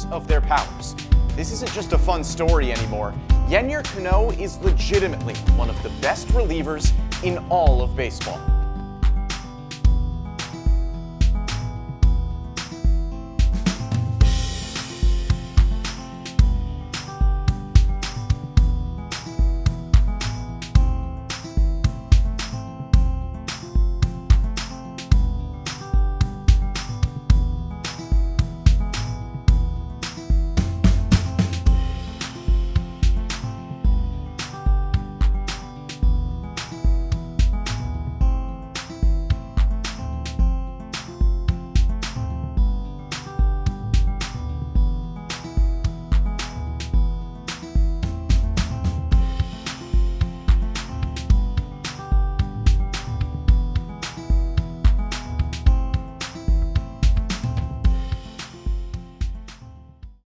use of their powers. This isn't just a fun story anymore. Yennier Cano is legitimately one of the best relievers in all of baseball.